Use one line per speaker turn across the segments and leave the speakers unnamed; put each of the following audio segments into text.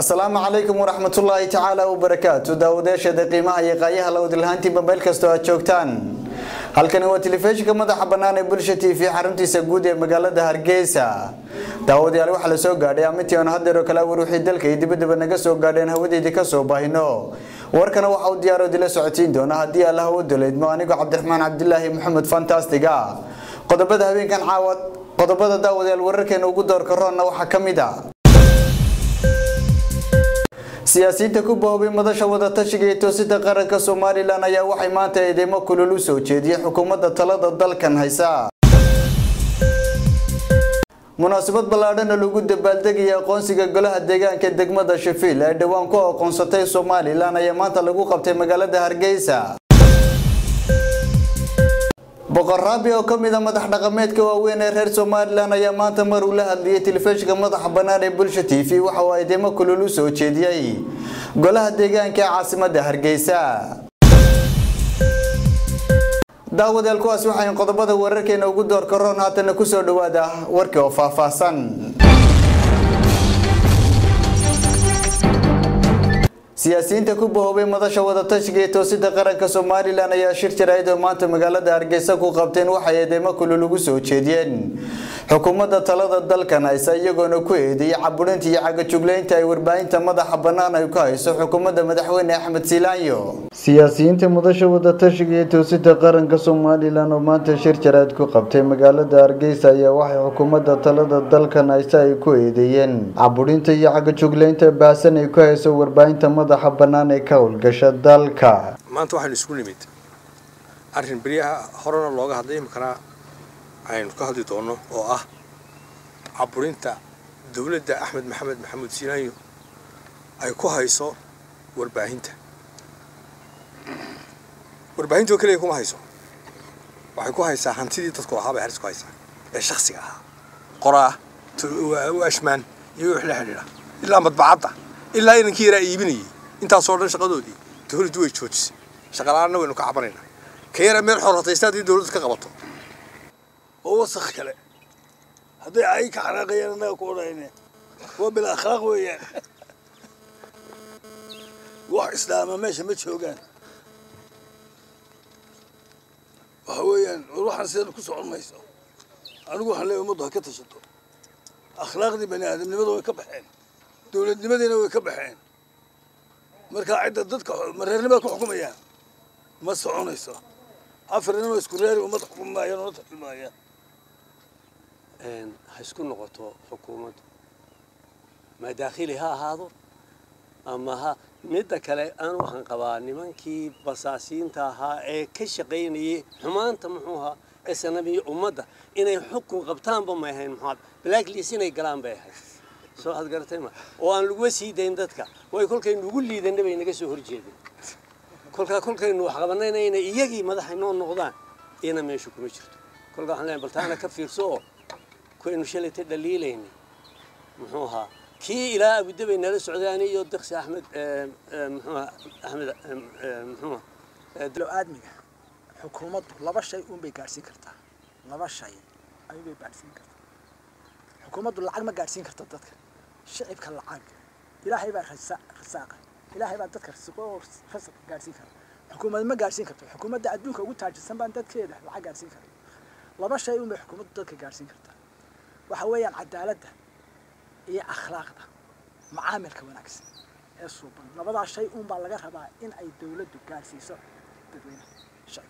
السلام عليكم ورحمة الله تعالى وبركاته. داوديش دقيمة يقايها لو دلهانتي بمبيل كستو أتشوكتان. هل كان هو تلفزيون كمدة حبنان بلشتي في حرمتي سجودة مقالة هرجيسة. داودي على وحلا سوق قاعد يعمتي ونهدر وكلا وروحي دلك يدبد بنجسو قاعدين هودي ديكسو باهينو. وركنا وحود ديارو دل سعتين دون هدي الله ودل إدمانيكو عبد الرحمن عبد الله محمد فانتاستيكا. قد بدأ بين كان عاود قد بدأ داودي الوركن وجود دور كورونا وحكميدا. سياسيين كوبا بمدشة وضتشجي توسيت قرن كسومالي لنا يا وحي ما تيدم كل لسه جدي حكومة الطلاد الضل كان هيسا مناسبة بلادن الوجود بالدقي قنصي جلها الدجان كدقمة الشفيل الدوام كوا قنصتي سومالي لنا يا ما تلقوا قبت مقالة هرجيسة بقرابي وكم إذا مدح نقمت كواوين الهر سومالي لنا يا ما تمر لها اللي تلفش كمدح بنان بلشتي في وحواي دم كل لسه جدي قلها الدجان كعاصمة هرجيسة داود الكواس وحين قضبضه وركين وجود دور كورونا تنكسر دواده وركي وفافاسن سياسيين تكوبه بمدشة وضتشجي توسيد قرن كسومالي لنا يا شركة رايدو مانت مقالة هرجيسة كوقبتين وحيا ديما كل لوجسو تشدين حكومة الطلاد الدل كان يسيقون كويدي عبرنتي عقد شغلين تاي وربعين تمدح بنانا يكايس حكومة مدحوين أحمد سيلايو سياسيين تمدشة وضتشجي توسيد قرن كسومالي لنا مانت شركة رايد كوقبتين مقالة هرجيسة يا وحي حكومة الطلاد الدل كان يسيقون كويدين عبرنتي عقد شغلين تاي باسن يكايس وربعين تمدح حبناني كول قشد دالكا
ما أنت واحد يسكون يميت عارفين بريها هرنا اللوجة هذي مكنا عين كهدي تونه أو عبرينتا دولة أحمد محمد سينايو أي كوهايسو وربعينتا وكله يكون هايسو وحكوا هايسا هنتيجي تذكر هذا حرس كويسة الشخصية قراء وأشمان يروح لحلنا إلا مطبعته إلا إن كيرا يبني أنت صورنا شقدودي تقول دوي تشوتس شغلنا وإنه كعبرنا كيرا من حرة يستدي دولة كقبطه
هو سخيله هذا عيك حرقية لنا كورينا هو بالأخلاق وياه واحد إسلام ماشي متشوقان وهويا وروح نسير كسر ما يسوي أنا أقول حلي ومضها كتشتو أخلاق دي بني آدم نمضوا يكبحين دولة نمدينا ويكبحين مركا عدة ضدك مرينا باكو حكومية ما سعون يسوي عفرنا ويسكريري ومضحكم ما ينطق الماء
هيسكن نقطة حكومة ما داخلها هذا أما ها مدة كلا أنا وحن قباني من كي بساسين تاها كشقيني حمان تمحوها السنبي ومدة إن يحكم قبطان بما يهين محاد بلاك لي سنة يقلان بيها سو هاد قرتي ما وأنا لقوسي دين دتك ويقول كين نقول لي دين نبي نجسه هرجيدي كل كين وحقبنا إن يجي مدح إنه نقدان إنا ما يشوف مشرت كل قاعد بلتانا كفير سو كأنه شلت الدليلين محوها كي إلى بدأ بين السعوداني يودخس أحمد محوها أحمد محوها
لو آدمي حكومة لبا شيء بيقارسين كرتا لبا شيء أي بيقارسين كرتا حكومة العقل ما قارسين كرتا تذكر الشعب كالعقل إلهي بقى خساقة إلهي بقى تذكر سقور خسق قارسين كرتا حكومة ما قارسين كرتا حكومة دا أدوك وقلت تاج السنبان تذكر العقل قارسين كرتا لبا شيء بحكومة تذكر قارسين كرتا وحويا عدالة هي أخلاق معامل كوناكس السلطان لبضع الشيء بالغرها بقى إن أي دولة كارسيسة تدوين الشعب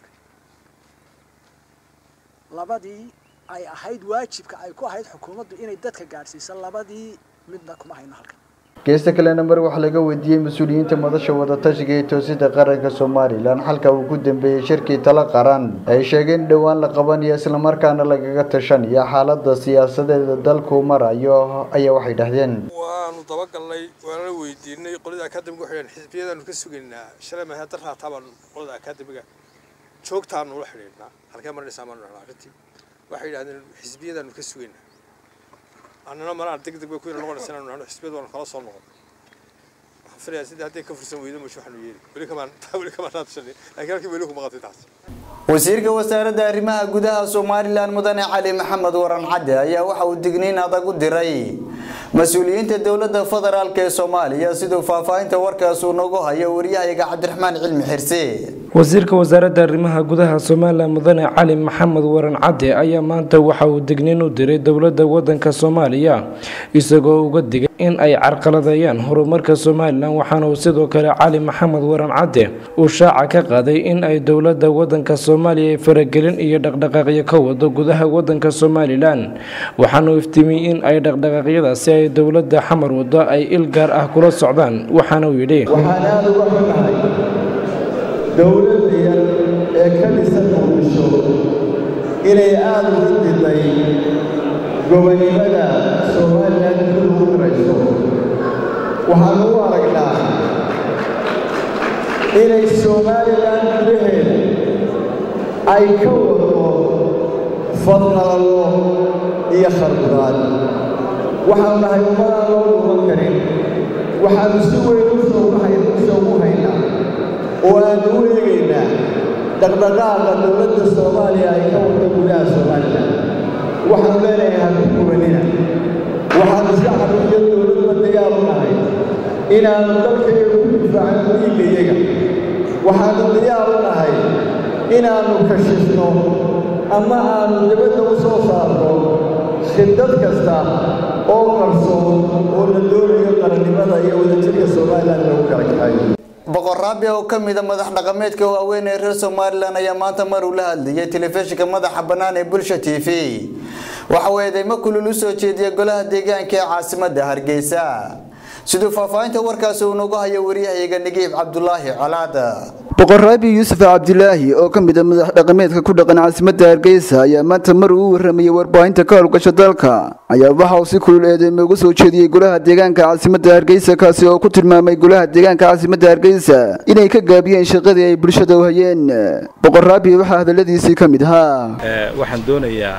لبضي أي أحد واجب كأي كو أحد حكومة إن يدتك كارسيسة لبضي منكم هاي نهارك
geesta kale nambar waxa laga weydiiyay mas'uuliyiinta madasha wadatashiga ee toosida qaranka Soomaaliland halka uu ku dambeeyay shirkii tala qaran ay sheegeen dhawaan la qabanayo isla markaana lagaga tashanaya xaaladda siyaasadeed dalku marayo ayaa waxay dhahdeen
waanu dabagalnay waana weydiinay qolada akademiga waxaan xisbiyada ka sugaynaa shalay ma hadda raataban qolada akademiga joogtaan ula xiriirnaa halka marnaysa arrintii waxay yiraahdeen xisbiyada ka sugaynaa أنا مرة دق بكون نقول سنة نحن حسبت ولا خلاص صار نقول فريق سيد هذي كفر سويده مش وحنا وياه ولي كمان ناتشني لكن كيف بيلوكم ما قطعت
wasiirka wasaaradda arrimaha gudaha Soomaaliland mudane Cali Maxamed Waran Cadde ayaa waxa uu digniin adag u diray mas-uuliyiinta dowladda federaalk ee Soomaaliya sidoo faahfaahinta warkaas uu noogu hayo wariyaha Cabdiraxmaan Cilmi Xirsi
wasiirka wasaaradda arrimaha gudaha Soomaaliya mudane Cali Maxamed Waran Cadde ayaa maanta waxa uu digniin u diray dowladda wadanka Soomaaliya isagoo uga digay in ay carqaladeeyaan horumarka Soomaaliland waxaana uu sidoo kale Cali Maxamed Waran Cadde uu shaaca ka qaaday in ay dowladda wadanka Soomaaliya ay faragelin iyo dhaqdhaqaaqyo ka wado gudaha wadanka Soomaaliland waxaana uu iftiimiyay in ay dhaqdhaqaaqyadaasi ay dowladda xamar wado ay il gaar ah kula socdaan waxaana uu yidhi
waxaan aad uga xumahay dowladda yar ee ka dhisan muqdisho inay aad ugu diday gobonimada Soomaaliland ugu dirayso waxaan u aragnaa inay Soomaaliland gudaheeda ay ka wado fadqalalo iyo kharbudaad waxaan nahay ummadaan loo dhuuman karin waxaanu si weyn u soo haynaa oo aan u eegaynaa dhaqdhaqaaqa dowladda Soomaaliya ay ka wado gudaha Soomaaliland waxaan leenahay habku kubanina waxaan shacab iyo dowladda diyaar u nahay inaanu dalkayga ku difaacno dhiiggayaga waxaanu diyaar u nahay inaanu kashifno ama aanu dibadda u soo saarno khidad kasta oo qarsoon oo la doonayo qarannimada iyo wadajirka Soomaaliland lagu kacay
boqor Raabi oo kamid ah madax dhaqameedka waaweyn ee reer Soomaaliland ayaa maanta mar uu la hadlayay telefishinka madaxa bannaan ee Bulsho TV waxa uu eedeymo kulul u soo jeediyay golaha deegaanka ee caasimadda Hargeysa sidoo faahfaahinta warkaas uu noogu hayo wariyaha Nagiib Cabdullaahi Colaada
boqor Raabi Yuusuf Cabdullaahi oo kamid ah madax dhaqameedka ku dhaqan caasimadda Hargeysa ayaa maanta mar uu warramay warbaahinta ka howlgasha dalka ayaa waxa uu si kulul eedeymo ugu soo jeediyay golaha deegaanka caasimadda Hargeysa kaasi oo ku tilmaamay golaha deegaanka caasimadda Hargeysa inay ka gaabiyeen shaqadii ay bulshada u hayeen boqor Raabi waxa hadaladiisii kamid ahaa
waxaan doonayaa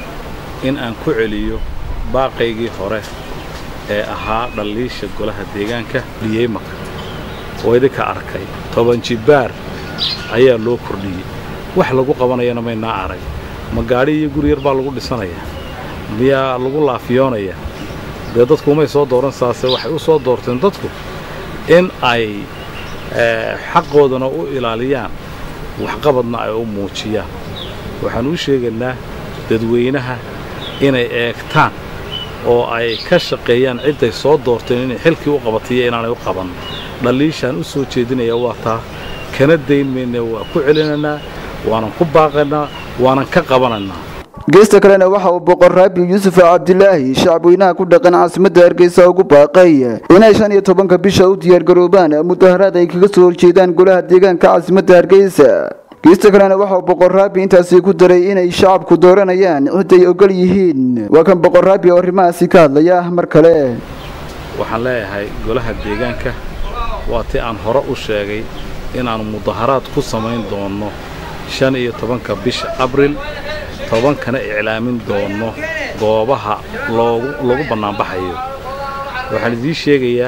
in aan ku celiyo baaqaygii hore ee ahaa dhaliisha golaha deegaanka Liyeemaka oo idinka arkay 10 jibaar ayaa loo kordhiyay wax lagu qabanayana ma arag ma gaari iyo guri yar baa lagu dhisanaya miyaa lagu laafiyoonaya dadku ma soo dooran saase waxay u soo doorteen dadku in ay xaqoodana u ilaaliyaan wax qabadna ay u muujiyaan waxaan u sheegaynaa dadweynaha inay eegtaan oo ay ka shaqeeyaan cid ay soo doorteen inay xilkii u qabatay inaanay u qaban dhaliishan u soo jeedinaya waa taa kana deynmayna waa ku celinanaa waanan ku baaqanaa waanan ka qabananaa
geesta kalena waxa uu boqor Raabi Yuusuf Cabdullaahi shacabweynaha ku dhaqan caasimadda Hargeysa ugu baaqay inay 15 bisha u diyaar garoobaan mudaharaad ay kaga soo horjeedaan golaha deegaanka caasimadda Hargeysa geesta kalena waxa uu boqor Raabi intaasi ku daray inay shacabku dooranayaan cid ay ogol yihiin waa kan boqor Raabi oo arrimahaasi ka hadlaya mar kale
waxaan leeyahay golaha deegaanka waati aan hore u sheegay in aan mudaharaad ku samayn doono 15 bisha Abriil 10 kana iclaamin doono goobaha loogu banaan baxayo waxaan idin sheegayaa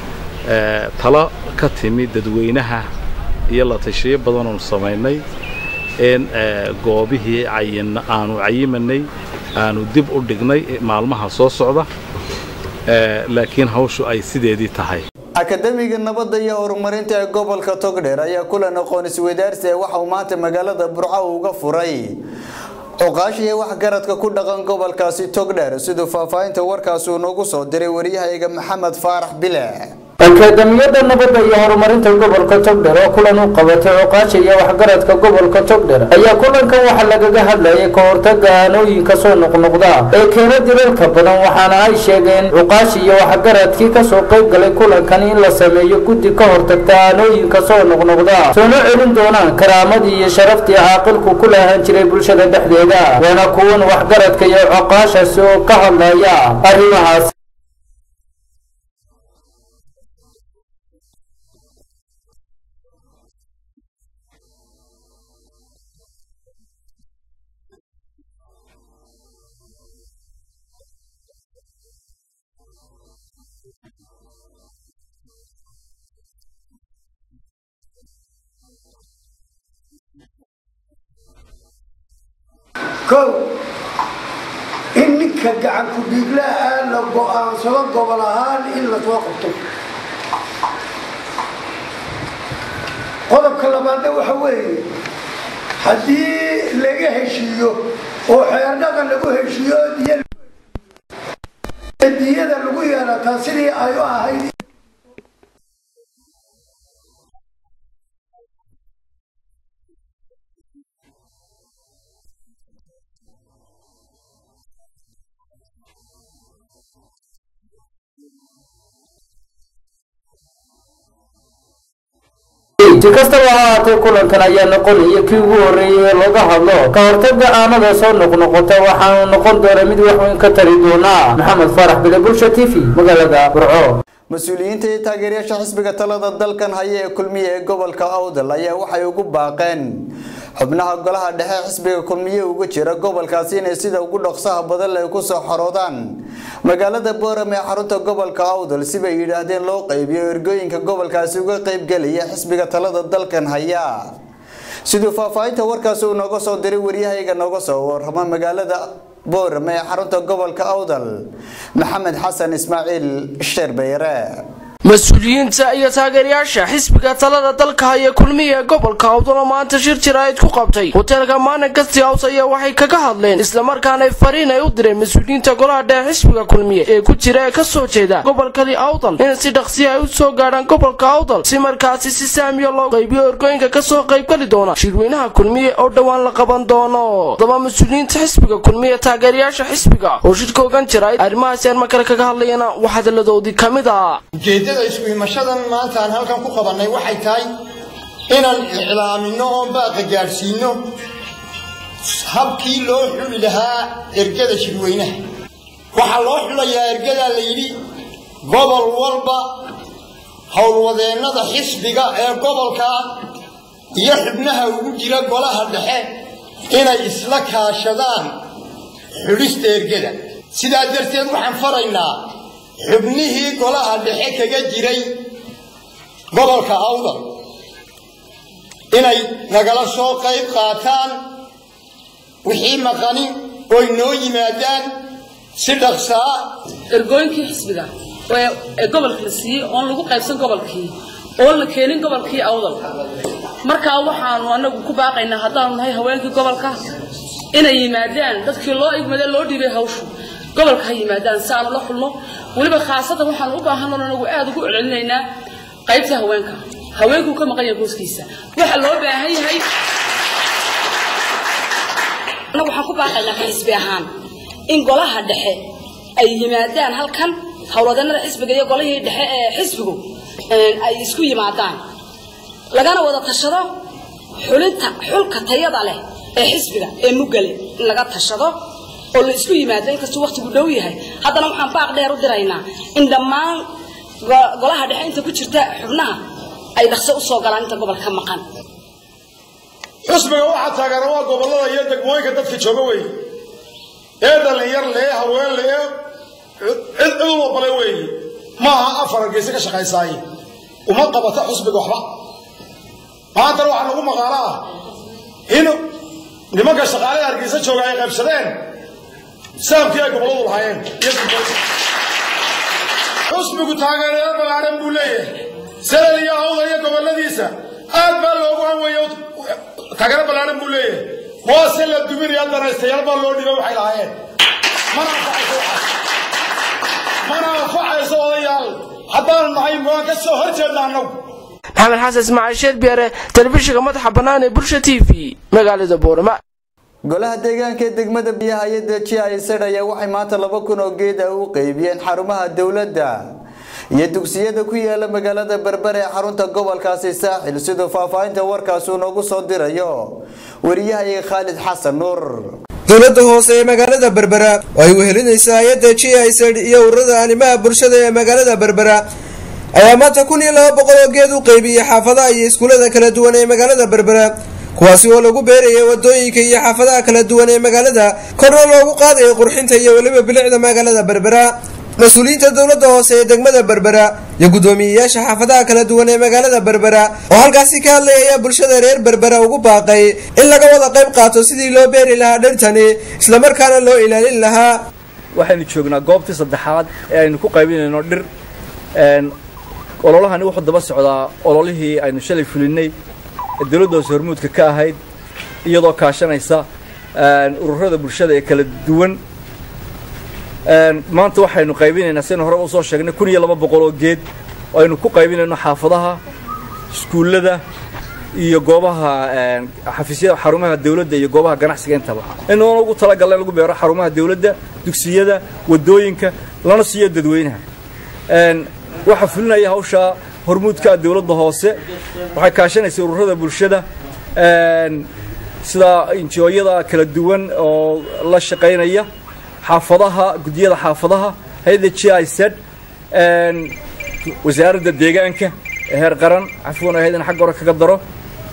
talo ka timi dadweynaha iyo la tashiyo badan oo sameynay in goobihii aanu cayimanay aanu dib u dhignay maalmaha soo socda laakiin hawshu ay sideedii tahay
akademiga nabadda iyo horumarinta ee gobolka Togdheer ayaa kulan aqoon isweydaarsi waxa uu maanta magaalada Burco uga furay oqaashiye wax garadka ku dhaqan gobolkaasi Togdheer sidoo faahfaahinta warkaas uu noogu soo diray wariyaha Maxamed Faarax Bile
akademiyada nabadda iyo horumarinta gobolka Togdheer oo kulan u qabatay oqaashiye wax garadka gobolka Togdheer ayaa kulankan waxa lagaga hadlayay ka hortagga aanooyinka soo noqnoqda ee keena dilalka badan waxaana ay sheegeen oqaashiye wax garadkii ka soo qayb galay kulankan in la sameeyo guddi ka hortagta aanooyinka soo noqnoqda soo celin doonaan karaamadii iyo sharaftii caaqilku ku lahaan jiray bulshada dhexdeeda wana kuwan wax garadka iyo oqaashaasi oo ka hadlaya arrimahaas
in
dilka gacan ku dhiiglaha la go'aansado gobol ahaan in la soo qabto qodobka labaad waxa weeye haddii laga heshiiyo oo xeernada lagu heshiiyo diyada lagu yeelataa sidii ay u ahayd
si kastaba ha ahaatee kulankan ayaa noqonaya kii ugu horreeyay ee laga hadlo ka hortagga aanada soo noqnoqota waxaanu noqon doona mid wax weyn ka tari doonaa maxamed farax bile bulsha t v magaalada burco
mas-uuliyiinta iyo taageerayaasha xisbiga talada dalkan haya ee kulmiye ee gobolka awdal ayaa waxay ugu baaqeen xubnaha golaha dhexe xisbiga kulmiye uga jira gobolkaasi inay sida ugu dhaqsaha badan leh ku soo xoroodaan magaalada Boorame ee xarunta gobolka awdal si bay yiraahdeen loo qaybiyo ergooyinka gobolkaasi uga qayb galaya xisbiga talada dalkan haya sidoo faahfaahinta warkaas uu nooga soo diray wariyahayga nooga soo warrama magaalada Boorame ee xarunta gobolka awdal maxamed xasan ismaaciil Sherbeere
mas-uuliyiinta iyo taageerayaasha xisbiga talada dalka haya kulmiye ee gobolka awdal maanta shir jiraayad ku qabtay hoteelka Managasti House ayaa waxay kaga hadleen isla markaana ay fariin ay u direen mas-uuliyiinta golaha dhexe xisbiga kulmiye ee ku jira ee ka soo jeeda gobolkani awdal in si dhaqsi ah u soo gaaraan gobolka awdal si markaasi si saamiyo loo qaybiyo ergooyinka ka soo qayb gali doona shirweynaha kulmiye oo dhawaan la qaban doono daba mas-uuliyiinta xisbiga kulmiye taageerayaasha xisbiga oo shirka ogan jiray arrimahaas aan markale kaga hadlayna waxa daladoodii kamid ah
isku imashadan maanta aan halkan ku qabanay waxay tahay inaan iclaamino oo baaqa gaarsiino habkii loo xuli lahaa ergada shirweynaha waxaa loo xulayaa ergada la yidhi gobol walba howlwadeennada xisbiga ee gobolka iyo xubnaha ugu jira golaha dhexe inay isla kaashadaan xulista ergada sidaa darteed waxaan faraynaa xubnihii golaha dhexe kaga jiray gobolka awdal inay nagala soo qayb qaataan wixii maqani oo noo yimaadaan si dhaqsaa
ergooyinkii xisbiga ee gobolka la siiyey oon lagu qaybsan gobolkii oo la keenin gobolkii awdal markaa waxaanu anagu ku baaqaynaa haddaanu nahay haweenkii gobolka inay yimaadaan dadkii loo igmada loo dhiibay hawshu gobolka ha yimaadaan si aanu la xulno weliba khaasatan waxaan u baahan anagu aad ugu celcelinaynaa qaybta haweenku ka maqan yahay gooskiisa waxa loo baahan yahay anagu waxaan ku baaqaynaa xisbi ahaan in golaha dhexe ay yimaadaan halkan howlwadeennada xisbiga iyo golihii dhexe ee xisbigu ay isku yimaadaan lagana wada tashado xulka tayada leh ee xisbiga ee mugale in laga tashado oo la isku yimaado inkastoo waqtigu dhow yahay haddana waxaan baaq dheer u diraynaa in dhammaan golaha dhexe inta ku jirta xubnaha ay dhaqso u soo galaan inta gobolka maqan
xisbiga waxaa taageera waa gobollada iyo degmooyinka dadka jooga wey ee dhalinyar lee haween lee cid walbale wey maaha afar hargeysa ka shaqaysaaye uma qabata xisbiga waxba maantana waxaa nagu maqaalo ah in nimanka shaqaalaha hargeysa jooga ay qaybsadeen saamkii ay gobolladu lahaayeen xisbigu taageerayaal ballaaran buu leeyahay salal iyo hawda iyo gobolladiisa aad baa loogu hanweeya taageero ballaaran buu leeyahay waase la duminaya danaystayaal baa loo dhibay waxay lahaayeen mana anfacayso odayaal haddaan nahay waan ka soo horjeedna annagu
maxamed xasan ismaaciil Sherbeere telefishinka madaxa bannaan ee bulsha TV magaalada Boorama
golaha deegaanka ee degmada biyaha iyo GIZ ayaa waxay maanta 2,000 oo geed u qaybiyeen xarumaha dawladda iyo dugsiyada ku yaala magaalada Berbera ee xarunta gobolkaasi Saaxil sidoo faahfaahinta warkaas uu noogu soo dirayo wariyaha Khalid Xasan Nuur
dawladda hoose ee magaalada Berbera ay wehelinaysaa hay'adda GIZ iyo ururada arrimaha bulshada ee magaalada Berbera ayaa maanta 1,200 oo geed u qaybiyay xaafadaha iyo iskuulada kala duwan ee magaalada Berbera kuwaasi oo lagu beerayay wadooyinka iyo xaafadaha kala duwan ee magaalada korna loogu qaaday qurxinta iyo waliba bilicda magaalada Berbera mas'uuliyiinta dawladda hoose ee degmada Berbera iyo gudoomiyayaasha xaafadaha kala duwan ee magaalada Berbera oo halkaasi ka hadlayay bulshada reer Berbera ugu baaqay in laga wada qayb qaato sidii loo beeri lahaa dhirtani isla markaana loo ilaalin lahaa
waxaynu joognaa goobtii saddexaad ee aynu ku qaybinayno dhir ololahani wuxuu daba socdaa ololihii aynu shalay fulinay dawladda hoose hormuudka ka ahayd iyadoo kaashanaysa ururada bulshada ee kala duwan maanta waxaynu qaybinaynaa sidaynu hore usoo sheegnay 1200 oo geed oo aynu ku qaybinayno xaafadaha iskuullada iyo goobaha xafiisyada xarumaha dawladda iyo goobaha ganacsiga intaba inuu ugu talagalay lagu beero xarumaha dawladda dugsiyada wadooyinka lana siiyo dadweynaha waxa fulinaya hawsha hormuudka dawladda hoose waxay kaashanaysaa ururada bulshada sida injooyada kala duwan oo la shaqeynaya xaafadaha gudiyada xaafadaha hay'adda GIZ wasaaradda deegaanka heer qaran afwan hay'adana xaq hore kaga daro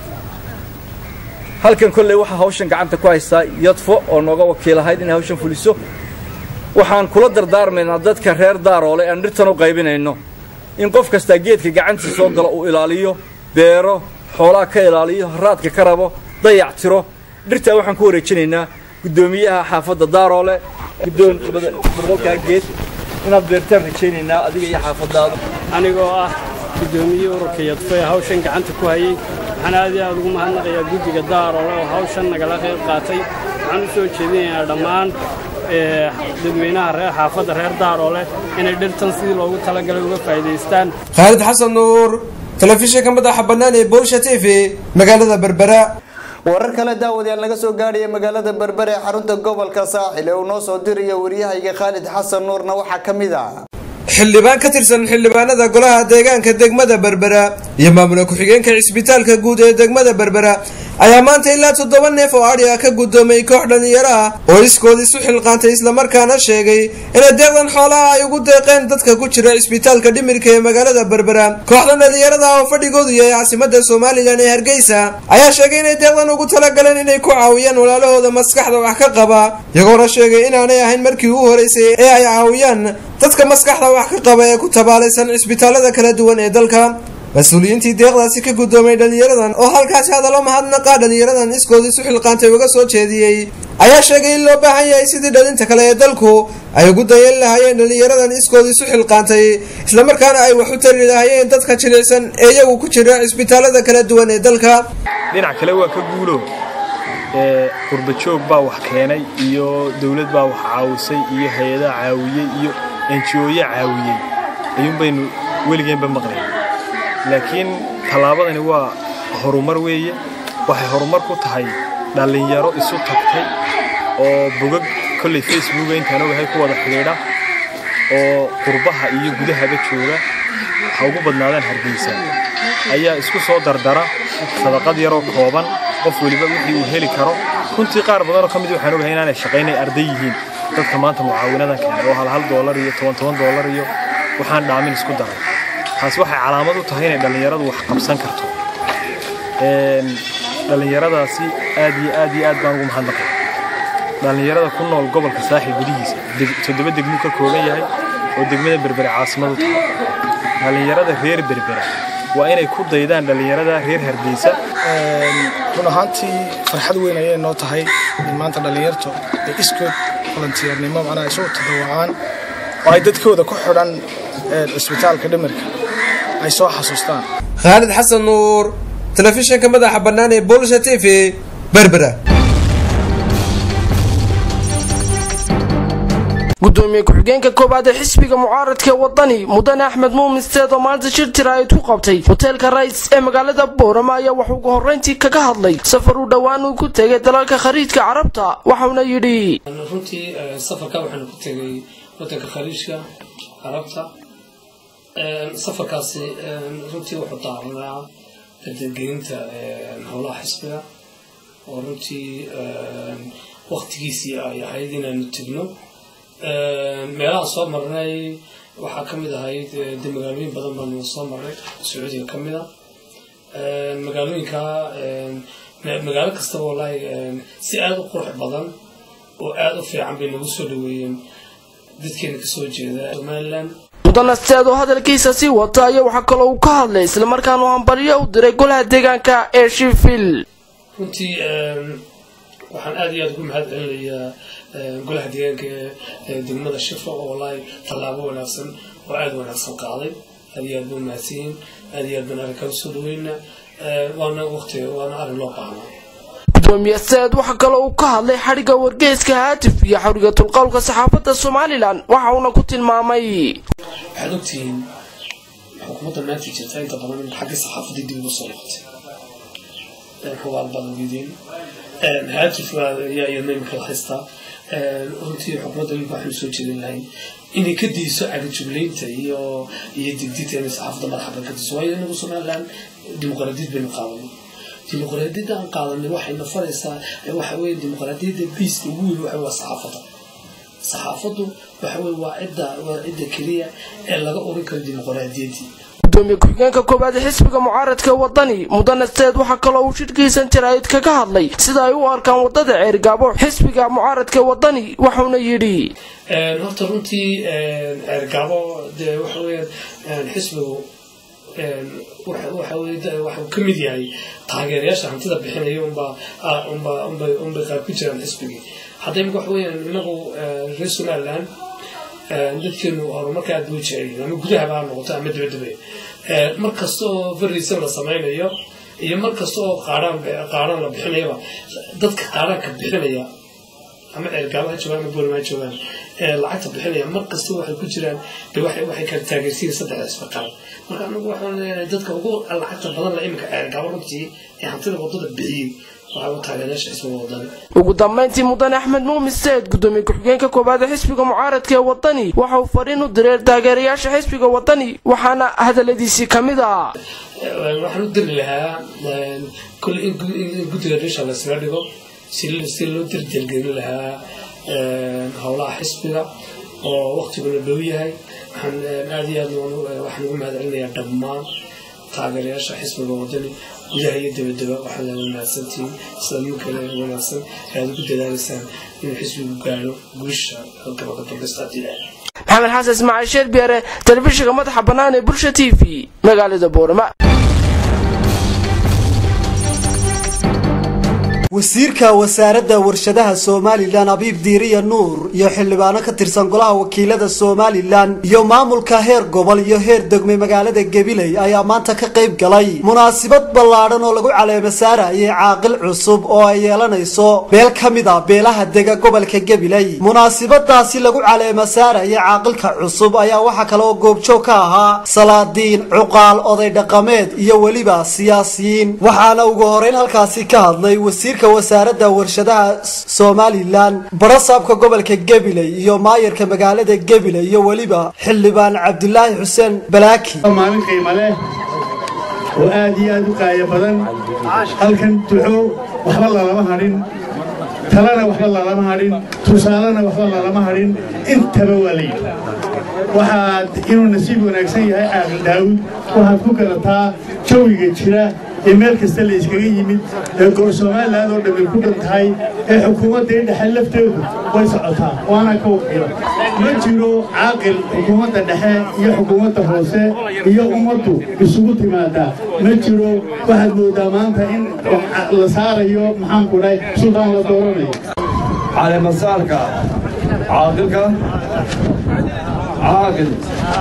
halkan kullee waxa hawshan gacanta ku haysta yadfo oo nooga wakiilahayd in hawshan fuliso waxaan kula dardaarmaynaa dadka reer Daaroole aan dhirtan u qaybinayno in qof kasta geedka gacantiisa soo galo uu ilaaliyo beero xoolaha ka ilaaliyo raadka ka rabo dayac tiro dhirta waxaan ku wareejinaynaa gudoomiyaha xaafadda Daaroole gobolka geed inaad beertaan rajaynaynaa adiga iyo xaafadaada
anigoo ah gudoomiye ururka yadfo hawshan gacanta ku hayay waxaan aad ugu mahadnaqayaa guddiga Daaroole oo hawshan nagala qayb qaatay waxaan u soo jeedinayaa dhammaan dadweynaha reer xaafadda reer Daaroole inay dhirtan sidii loogu talagalay uga faa'iideystaan
Khalid Xasan Nuur telefishinka madaxa bannaan ee Bulsha TV magaalada Berbera
warar kale daawadayaal naga soo gaadhay magaalada Berbera ee xarunta gobolka Saaxil ee uu noo soo diray wariyahayga Khalid Xasan Nuurna waxa kamid ah
xildhibaan ka tirsan xildhibaanada golaha deegaanka degmada Berbera iyo maamulka ku-xigeenka isbitaalka guud ee degmada Berbera ayaa maanta ilaa 7 neef oo ari ah ka gudoomay koox dhalinyaro ah oo iskood isu xilqaantay isla markaana sheegay in deeqdan xoolaha ay ugu deeqeen dadka ku jira isbitaalka dhimirka ee magaalada Berbera kooxdan dhalinyarada oo fadhigoodu yahay caasimadda Soomaaliland ee Hargeysa ayaa sheegay in deeqdan ugu talagaleen inay ku caawiyaan walaalahooda maskaxda wax ka qaba iyagoo sheegay inaanay ahayn markii ugu horeysay ee ay caawiyaan dadka maskaxda wax ka qaba ee ku tabaalaysan isbitaalada kala duwan ee dalka mas'uuliyiintii deeqdaasi ka gudoomay dhalinyaradan oo halkaas hadallo mahadnaqa dhalinyaradan iskood isu xilqaantay uga soo jeediyay ayaa sheegay in loo baahan yahay sidii dhalinta kale ee dalku ay ugu dayan lahaayeen dhalinyaradan iskood isu xilqaantay isla markaana ay wax u tari lahaayeen dadka jilicsan ee iyagu ku jira isbitaalada kala duwan ee dalka
dhinac kale waa ka guulo qurba joog baa wax keenay iyo dawlad baa wax caawisay iyo hay'adaha caawiyay iyo NGO-ya caawiyay ayuun baynu weligeenba maqlayn laakiin talaabadani waa horumar weeye waxay horumar ku tahay dhalinyaro isu tagtay oo bogag kulli Facebook intaan ogahay ku wada xiriira oo qurbaha iyo gudahaba jooga waxa ugu badnaadaan Hargeysa ayaa isku soo dardara sadaqad yar oo kooban qof waliba wixii uu heli karo runtii qaar badan oo kamid waxaan ogahay inay shaqeynay arday yihiin dadka maanta mucaawinadan keenay oo $1 iyo $10 iyo waxaan dhaamin isku daray taas waxay calaamad u tahay in dhalinyaradu wax qabsan karto dhalinyaradaasi aad baan ugu mahadnaqayaa dhalinyarada ku nool gobolka Saaxil gudihiisa 7 degmo ka kooban yahay oo degmada Berbera caasimadu tahay dhalinyarada reer Berbera waa inay ku daydaan dhalinyarada reer Hargeysa
run ahaantii farxad weyn ayay noo tahay in maanta dhalinyarto ay iskood volunteernimo macnaha ay soo tadawacaan oo ay dadkooda ku xidhan isbitaalka dhimirka ay soo xasuustaan
Khalid Xasan Nuur telefishinka madaxa bannaan ee Bulsha TV Berbera
gudoomiye ku-xigeenka koobaad ee xisbiga mucaaradka wadani mudane Axmed Muumin Steed oo maanta shir jiraayad ku qabtay hoteelka Rais ee magaalada Boorama ayaa wuxuu ugu horreyntii kaga hadlay safar uu dhawaan uu ku tagay dalalka khariijka Carabta waxaana yidhi
runtii safarka waxaan ku tagay wadanka khariijka Carabta safarkaasi runtii wuxuu daarnaa dadgelinta howlaha xisbiga oo runtii waqtigiisii ay ahayd inaanu tagno meelaha soo marnay waxaa ka mid ahayd magaalooyin badan baanu soo marnay Sacuudiga ka mid ah magaalooyinka magaalo kastaba wallaahi si aad u qurux badan oo aad u fiican bay nagu soo dhaweeyeen dadkeena kasoo jeeda Somaliland
mudane Steed oo hadalkiisa sii wata ayaa waxa kale uu ka hadlay isla markaana uu hambalyo u diray golaha deegaanka ee Sheffield
runtii waxaan aad iyo aad ugu mahadcelinayaa golaha deegaanka degmada Shifo oo wallahi tallaabo wanaagsan oo aad wanaagsan qaaday aad iyo aad buu mahadsan aad iyo aad baan arkaa soo dhaweynaa waana waqti waana arrin loo baahnaa
gudoomiye saad waxa kale uu ka hadlay xariga wargeyska haatif iyo xariga tulqawlka saxaafadda Somaliland waxa uu ku tilmaamay
xadugtiin xukuumadda maanta jirta inta badan xagga saxaafadda dib u soo noqotay xuquuq badan weydin haatif yaa yeemay kala haysta runtii xukuumadda waxay soo jeedin lahayn inay ka diiso agajubleynta iyo digdita in saxaafadda marxaba ka diiso waayo inagu Somaliland dimuqraadiyad baynu qaadanay dimuqraadiyadda aan qaadanay waxay nafaraysaa waxa weeye dimuqraadiyadda biiska ugu weyn waa saxaafadda waxa weeye waa cidda kaliya ee laga oran karo dimuqraadiyaddii
gudoomiye ku-xigeenka koowaad ee xisbiga mucaaradka wadani mudane saad waxa kale uu shirkiisan jaraa'id kaga hadlay sida ay u arkaan wadada ceergaabo xisbiga mucaaradka wadani wuxuuna yidhi
horta runtii ceergaabo waxa weeyaan xisbigu waxa ka mid yahay taageerayaasha hantida bixinaya unba qaab ku jiraan xisbigii hadda imika waxa weeyaan inagu reer Somaliland dadkeenu horumarka aad u jecel ama gudaha baa noqota ama dibadda markasta oo fariisan la samaynayo iyo markasta oo qaaraan la bixinayo dadka qaaraanka bixinaya ama ceergaabaha joogaan ama boorama joogaan lacagta bixinaya markasta waxay ku jiraan waxay kala taageersiin saddex isfaqaan marka anagu waxaan leeyahay dadka ugu lacagta badan la imika ceergaabo runtii ee hantida wadada bixiyay
ugu dambeyntii mudane Axmed Muumin Said gudoomiye ku-xigeenka koowaad ee xisbiga mucaaradka ee wadani waxa uu fariin u diray taageerayaasha xisbiga wadani waxaana hadaladiisii kamid ah
waxaan u diri lahaa kulli in guddiga dhisha la soo dhigo si loo dirgelin lahaa howlaha xisbiga oo waqtiguna dhow yahay waxaan aad iyo aad waxaan ugu mahadcelinayaa dhammaan taageerayaasha xisbiga wadani gudaha iyo dibadda waxaa la wanaagsantiin sida ninka la wanaagsan aad ugu dadaalaysaan in xisbigu gaaro guusha halkaba ka dambaysta
maxamed xasan ismaaciil sheelbiere telefishinka madaxa bannaan ee Bulsha TV magaalada Boorama
wasiirka wasaaradda warshadaha Somaliland Abiib Diiriya Nuur iyo xildhibaano ka tirsan golaha wakiilada Somaliland iyo maamulka heer gobol iyo heer degme magaalada Gabiley ayaa maanta ka qayb galay munaasabad ballaaran oo lagu caleemo saarayay caaqil cusub oo ay yeelanayso beel kamid ah beelaha dega gobolka Gabiley munaasabadaasi lagu caleemo saarayay caaqilka cusub ayaa waxa kale oo goobjoog ka ahaa salaadiin cuqaal oday dhaqameed iyo waliba siyaasiyiin waxaana ugu horeyn halkaasi ka hadlay wasiirka wasaaradda warshadaha Somaliland barasaabka gobolka Gabiley iyo maayarka magaalada Gabiley iyo waliba xildhibaan Cabdullaahi Xuseen Balaaki
maalin qiimo leh oo aad iyo aad u qaaya badan halkan duco waxba lama harin talana waxba lama harin tusaalana waxba lama harin intaba wali waxaad inuu nasiib wanaagsan yahay caaqil Daawud waxaad ku garataa jawiga jira meel kasta la iskaga yimid goor Somaliland oo dhammaan ku dhantahay xukuumadda dhexe lafteedu way socotaa waana ka wakiil ma jiro caaqil xukuumadda dhexe iyo xukuumadda hoose iyo ummaddu isugu timaada ma jiro waxaad moodaa maanta in la saarayo maxaan ku dhahay sultaan la dooranayo
على مسارك عاقلك عاقل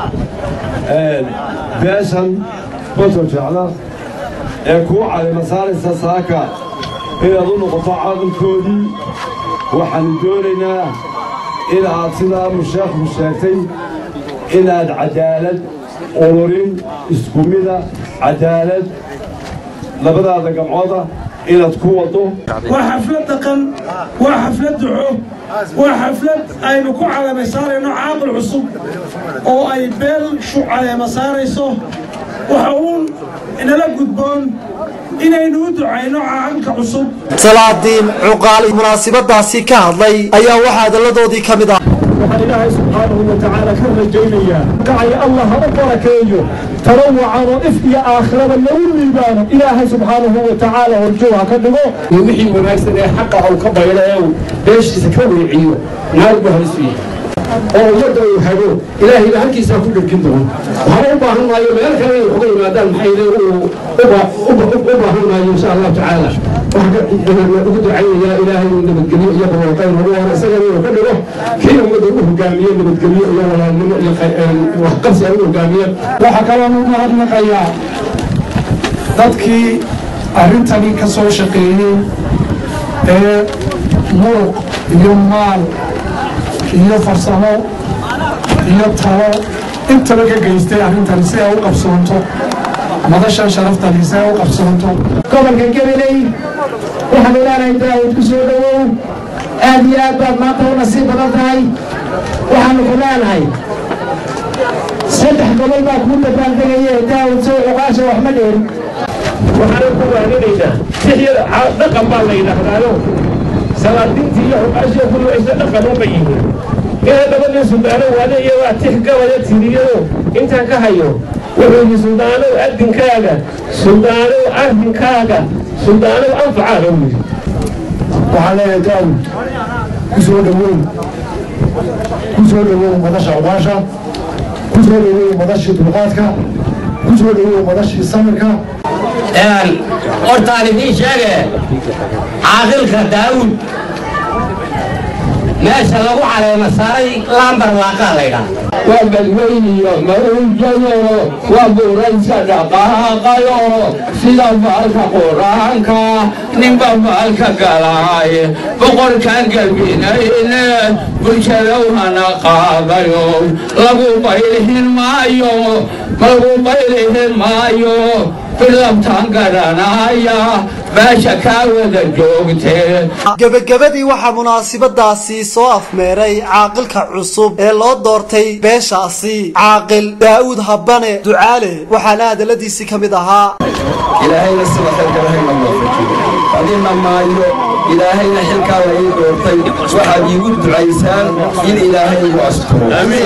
باشن بطل جعله يكون على مسار الساكا هي أظن قطاع عاقل كودي وحندورنا إلى عاصلة مشاخ مشاكتين إلى عدالة أورين اسكوميدا عدالة لبدا هذا قمعوضة إلى تكوضه
وحفلة دقن وحفلة دعو وحفلة أي نكون على مسار إنه عاقل عصب أو أي بيل شو على مسار يسوه وحاول إن لا قدبان إن ينودع عينه عاقل عصب
salaadiin cuqaal munaasabadaasi ka hadlay ayaa waxa daladoodii kamid ah
waxaan ilaahay subxaanahu wa tacaala ka rajaynayaa kacay allah ha u barakeeyo tarawucan oo if iyo aakhiraba lagu liibaano ilaahay subxaanahu wa tacaala horjooga ka dhigo wixii wanaagsan ee xaqa uu ka baylo ee uu beeshiisa ka weeciyo naar buu halis oo ummadda uu hago ilaahay baa halkiisa ku dhirkin doono waxaan u baahan maayo meel kale inay uga yimaadaan maxay u baahan maayo insha allah tacaala ugu ducaynaya ilaahay uu nabadgeliyo iyo barwaaqayn ugu hore isagana inuu ka dhigo kii ummadda u hogaamiye nabadgelyo iyo walaalnimo iyo waxqabsi ay u hogaamiyeen waxaa kaloo u mahadnaqayaa dadkii arrintani ka soo shaqeeyey ee muruq iyo maal iyo farsamo iyo talo intaba ka geystay arrintani si ay u qabsoonto madashan sharaftani si ay u qabsoonto gobolka gabiley waxaan ilaahay daawud ku soo dhawow aad iyo aad baad maanta u nasiib badan tahay waxaanu ku leenahay saddex gobol baa kuu dabaaldegaya daawud soo cuqaasha wax ma dheerin waxaanu ku waaninaynaa sixyada dhaqan baa la yidhaahdaayo salaadintii iyo cuqaashiya kullucaysa dhaqan uma yihiin ina dabadii suldaano waade iyo waa tix gabaya tiriyado intaan ka hayo wuxuu yidhi suldaanow adinkaaga suldaanow arrinkaaga suldaanow anfacaaga uu yidhi waxaan leeyahay daawud ku soo dhawow madasha cuqaasha ku soo dhawow madashii dulqaadka ku soo dhawow madashii samirka
hortaan idiin sheege caaqilka daawud meesha lagu caleema saaray lambar laaqaa laydhaa
waa galweyniyo mawjayo waa buurayska dhaqaaqayo sida maalka qur-aanka ninba maalka galaaye boqorkaan galbinayne bulshadow hana qaadayo lagu baylihin maayo bilabtaan garanaya meesha kaa wada joogtee
gabagabadii waxaa munaasabadaasi soo afmeeray caaqilka cusub ee loo doortay beeshaasi caaqil daa'uud habane ducaale waxaana hadaladiisii ka mid ahaa
ilaahayna sida xilka lahayna waafajiyo adina maayo ilaahayna xilkaa la ii doortay waxaad iigu ducaysaan in ilaahay igu asturo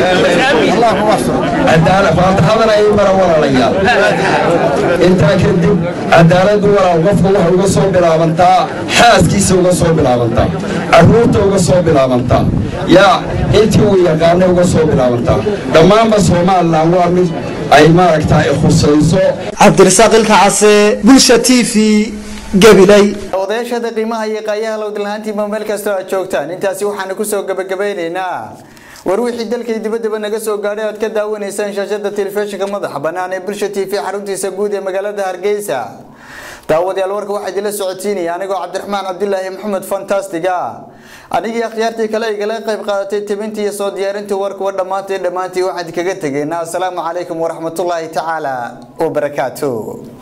faatixadana ii bara walaalayaal intaa kadib cadaaladdu walaal qofka waxay uga soo bilaabantaa xaaskiisa uga soo bilaabantaa carruurta uga soo bilaabantaa yaa intii uu yaqaanay uga soo bilaabantaa dhammaanba somalilan waa mid ay maaragtaa khusayso
cabdirasaaq ilkacase bulsha t v gabiley
odayaashada qiimaha iyo qaayaha lowdlahaantiiba meel kastoo aad joogtaan intaasi waxaanu kusoo gabagabeynaynaa war wixii dalkay dibadaba naga soo gaadhay aad ka daawanaysaan shaashada telefishinka madaxa bannaan ee bulsha t v xaruntiisa guud ee magaalada hargeysa daawadayaal warka waxaa idinla socodsiinaya anigoo cabdiraxmaan cabdilaahi maxamed fantastiga anigii akhyaartii kale igala qayb qaadatay tabintii iyo soo diyaarintii warkuwa dhammaantii waxaan kaga tegaynaa asalaamu calaykum waraxmatullaahi tacaala wabarakaatuh